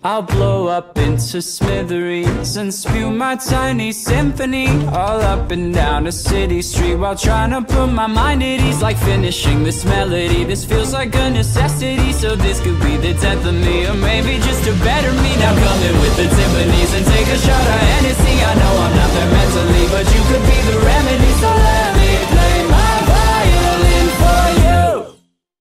I'll blow up into smithereens and spew my tiny symphony all up and down a city street while trying to put my mind at ease. Like finishing this melody, this feels like a necessity. So this could be the death of me, or maybe just a better me. Now come in with the timpanis and take a shot of Hennessy. I know I'm not